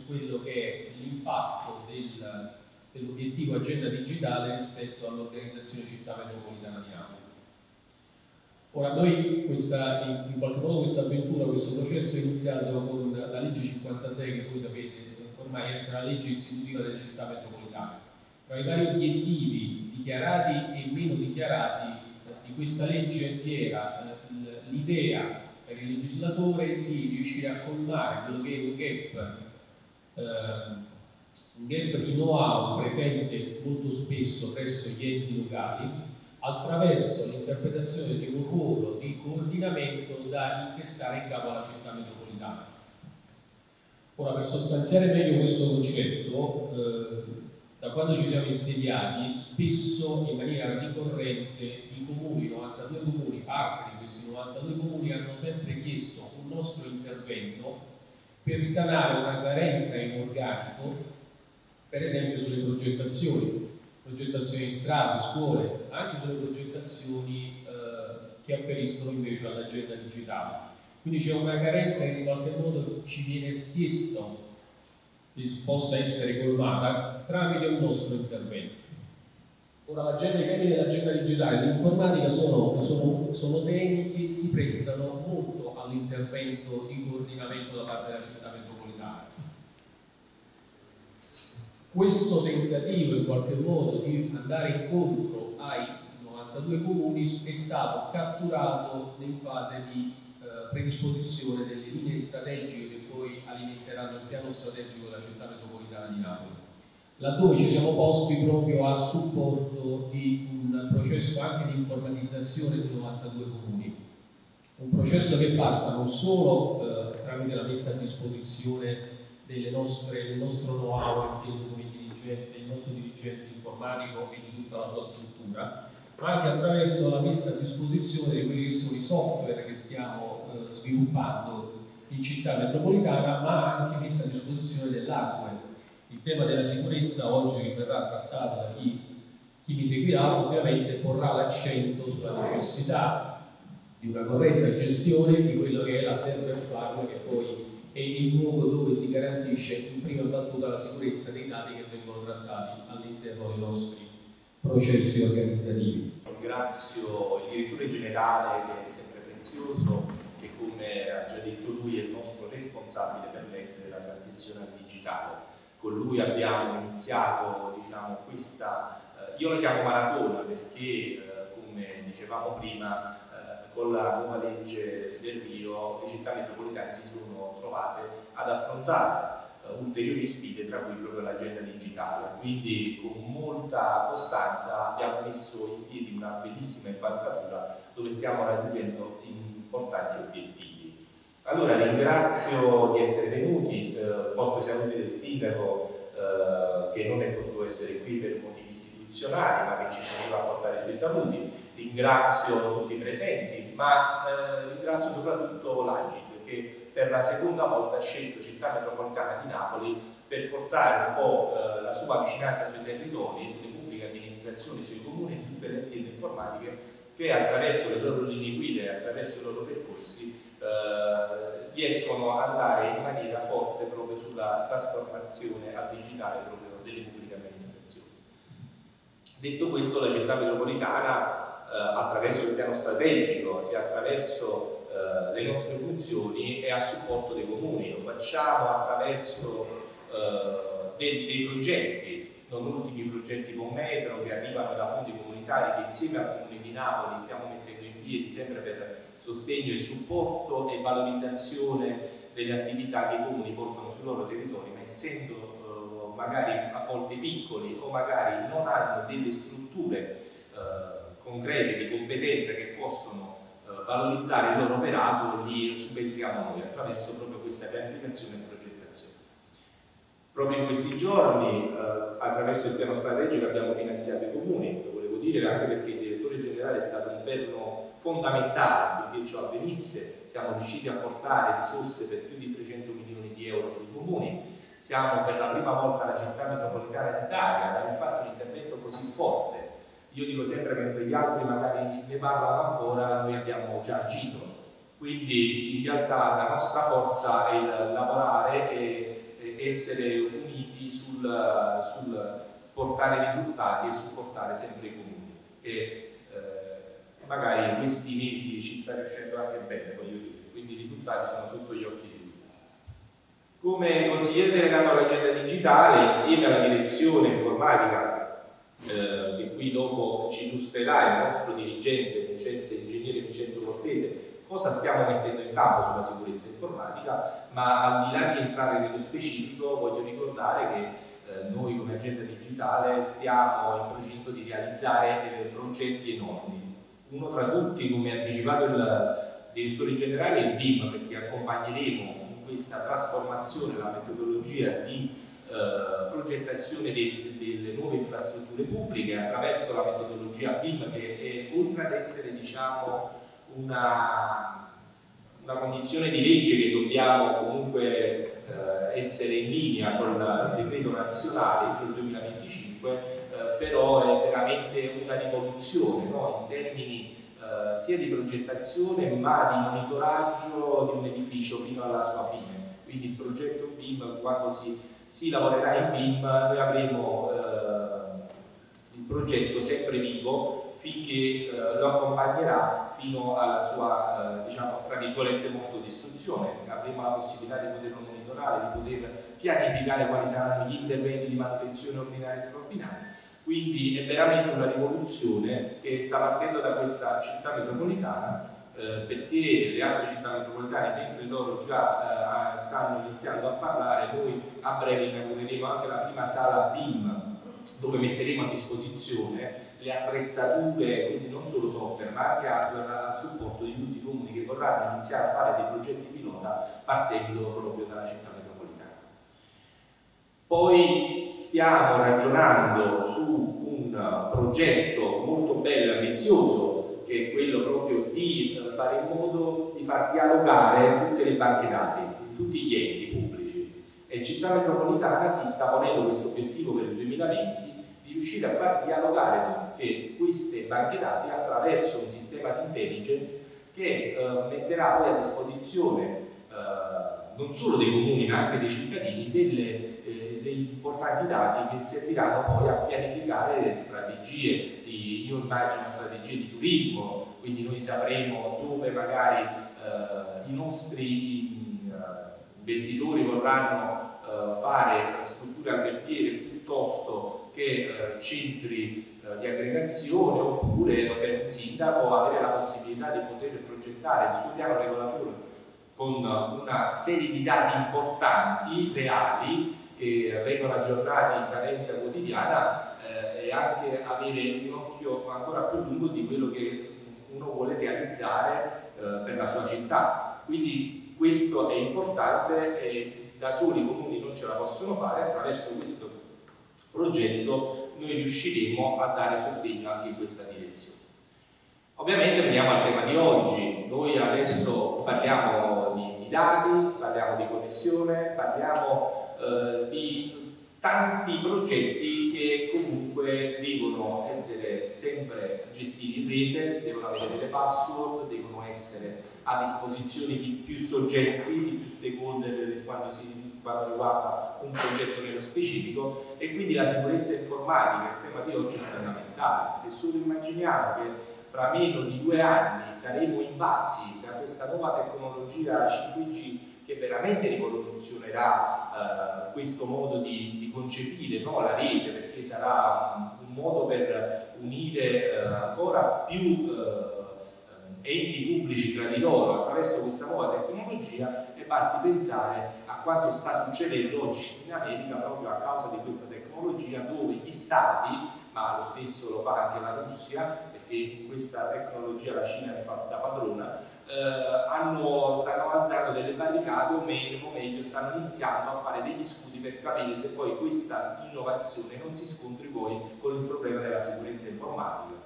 su quello che è l'impatto dell'obiettivo agenda digitale rispetto all'organizzazione città metropolitana di Napoli. Ora, noi in qualche modo questa avventura, questo processo è iniziato con la legge 56, che voi sapete ormai essere la legge istitutiva delle città metropolitane. Tra i vari obiettivi dichiarati e meno dichiarati di questa legge vi era l'idea per il legislatore di riuscire a colmare quello che è un gap di know-how presente molto spesso presso gli enti locali, attraverso l'interpretazione di un ruolo di coordinamento da intestare in capo alla città metropolitana. Ora, per sostanziare meglio questo concetto, da quando ci siamo insediati, spesso in maniera ricorrente i comuni, 92 comuni, parte di questi 92 comuni hanno sempre chiesto un nostro intervento per sanare una carenza in organico, per esempio sulle progettazioni di strade, scuole, anche sulle progettazioni che afferiscono invece all'agenda digitale. Quindi c'è una carenza che in qualche modo ci viene chiesto che possa essere colmata tramite un nostro intervento. Ora, i temi dell'agenda digitale e l'informatica sono temi che si prestano molto all'intervento di coordinamento da parte della città metropolitana. Questo tentativo in qualche modo di andare incontro ai 92 comuni è stato catturato in fase di predisposizione delle linee strategiche che poi alimenteranno il piano strategico della città metropolitana di Napoli, laddove ci siamo posti proprio a supporto di un processo anche di informatizzazione dei 92 comuni, un processo che passa non solo tramite la messa a disposizione del nostro know-how inteso come dirigente, il nostro dirigente informatico e di tutta la sua struttura, ma anche attraverso la messa a disposizione di quelli che sono i software che stiamo sviluppando in città metropolitana, ma anche messa a disposizione dell'hardware. Il tema della sicurezza oggi verrà trattato da chi mi seguirà, ovviamente porrà l'accento sulla necessità di una corretta gestione di quello che è la server farm, che poi è il luogo dove si garantisce in prima battuta la sicurezza dei dati che vengono trattati all'interno dei nostri processi organizzativi. Ringrazio il direttore generale, che è sempre prezioso, che come ha già detto lui è il nostro responsabile per l'ente della transizione al digitale. Con lui abbiamo iniziato questa, io la chiamo maratona perché come dicevamo prima, con la nuova legge del Rio le città metropolitane si sono trovate ad affrontare ulteriori sfide, tra cui proprio l'agenda digitale. Quindi con molta costanza abbiamo messo in piedi una bellissima impalcatura dove stiamo raggiungendo importanti obiettivi. Allora ringrazio di essere venuti, porto i saluti del sindaco che non è potuto essere qui per motivi istituzionali, ma che ci teneva a portare i suoi saluti. Ringrazio tutti i presenti, ma ringrazio soprattutto l'Agid, che per la seconda volta ha scelto Città Metropolitana di Napoli per portare un po' la sua vicinanza sui territori, sulle pubbliche amministrazioni, sui comuni e tutte le aziende informatiche che attraverso le loro linee guida e attraverso i loro percorsi riescono ad andare in maniera forte proprio sulla trasformazione al digitale proprio delle pubbliche amministrazioni. Detto questo, la città metropolitana attraverso il piano strategico e attraverso le nostre funzioni è a supporto dei comuni. Lo facciamo attraverso dei progetti, non ultimi progetti con metro che arrivano da fondi comunitari che insieme al Comune di Napoli stiamo mettendo in piedi sempre per sostegno e supporto e valorizzazione delle attività che i comuni portano sui loro territori, ma essendo magari a volte piccoli o magari non hanno delle strutture concrete di competenza che possono valorizzare il loro operato, lì subentriamo noi attraverso proprio questa pianificazione e progettazione. Proprio in questi giorni, attraverso il piano strategico, abbiamo finanziato i comuni, lo volevo dire anche perché il direttore generale è stato un perno fondamentale affinché ciò avvenisse. Siamo riusciti a portare risorse per più di 300 milioni di euro sui comuni. Siamo per la prima volta la città metropolitana d'Italia ad aver fatto un intervento così forte. Io dico sempre, mentre gli altri magari ne parlano ancora, noi abbiamo già agito. Quindi in realtà la nostra forza è il lavorare e essere uniti sul portare risultati e supportare sempre i comuni, che magari in questi mesi ci sta riuscendo anche bene, voglio dire, quindi i risultati sono sotto gli occhi di tutti. Come consigliere delegato all'agenda digitale, insieme alla direzione informatica, che qui dopo ci illustrerà il nostro dirigente, l'ingegnere Vincenzo Cortese, cosa stiamo mettendo in campo sulla sicurezza informatica, ma al di là di entrare nello specifico voglio ricordare che noi come agenda digitale stiamo in procinto di realizzare progetti enormi. Uno tra tutti, come ha anticipato il direttore generale, è il BIM, perché accompagneremo in questa trasformazione la metodologia di progettazione delle nuove infrastrutture pubbliche attraverso la metodologia BIM, che è, oltre ad essere, diciamo, una condizione di legge che dobbiamo comunque essere in linea con il decreto nazionale entro il 2025, però è veramente una rivoluzione, no? In termini sia di progettazione ma di monitoraggio di un edificio fino alla sua fine. Quindi il progetto BIM, quando si lavorerà in BIM, noi avremo il progetto sempre vivo finché lo accompagnerà fino alla sua, diciamo, tra virgolette, morto distruzione. Avremo la possibilità di poterlo monitorare, di poter pianificare quali saranno gli interventi di manutenzione ordinaria e straordinaria. Quindi è veramente una rivoluzione che sta partendo da questa città metropolitana, perché le altre città metropolitane, mentre loro già stanno iniziando a parlare, noi a breve inaugureremo anche la prima sala BIM, dove metteremo a disposizione le attrezzature, quindi non solo software ma anche hardware a supporto di tutti i comuni che vorranno iniziare a fare dei progetti pilota partendo proprio dalla città metropolitana. Poi stiamo ragionando su un progetto molto bello e ambizioso, che è quello proprio di fare in modo di far dialogare tutte le banche dati, tutti gli enti pubblici. E Città Metropolitana si sta ponendo questo obiettivo per il 2020 di riuscire a far dialogare tutte queste banche dati attraverso un sistema di intelligence che metterà poi a disposizione non solo dei comuni ma anche dei cittadini degli importanti dati che serviranno poi a pianificare le strategie, io immagino strategie di turismo, quindi noi sapremo dove magari i nostri investitori vorranno fare strutture alberghiere piuttosto che centri di aggregazione, oppure per un sindaco avere la possibilità di poter progettare il suo piano regolatore con una serie di dati importanti, reali, che vengono aggiornati in cadenza quotidiana, e anche avere un occhio ancora più lungo di quello che uno vuole realizzare per la sua città. Quindi questo è importante e da soli i comuni non ce la possono fare. Attraverso questo progetto noi riusciremo a dare sostegno anche in questa direzione. Ovviamente veniamo al tema di oggi. Noi adesso parliamo di dati, parliamo di connessione, parliamo di tanti progetti che comunque devono essere sempre gestiti in rete, devono avere delle password, devono essere a disposizione di più soggetti, di più stakeholder quando riguarda un progetto nello specifico, e quindi la sicurezza informatica, il tema di oggi, è fondamentale. Se solo immaginiamo che fra meno di 2 anni saremo invasi da questa nuova tecnologia 5G che veramente rivoluzionerà questo modo di concepire, no, la rete, perché sarà un modo per unire ancora più enti pubblici tra di loro attraverso questa nuova tecnologia, e basti pensare a quanto sta succedendo oggi in America proprio a causa di questa tecnologia, dove gli stati, ma lo stesso lo fa anche la Russia, perché in questa tecnologia la Cina ne fa da padrona, stanno avanzando delle barricate, o meglio stanno iniziando a fare degli studi per capire se poi questa innovazione non si scontri poi con il problema della sicurezza informatica.